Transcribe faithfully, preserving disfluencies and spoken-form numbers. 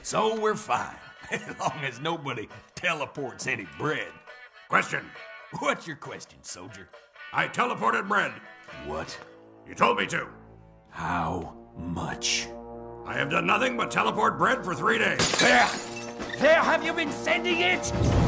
So we're fine, as long as nobody teleports any bread. Question. What's your question, soldier? I teleported bread. What? You told me to. How much? I have done nothing but teleport bread for three days. There! There, have you been sending it?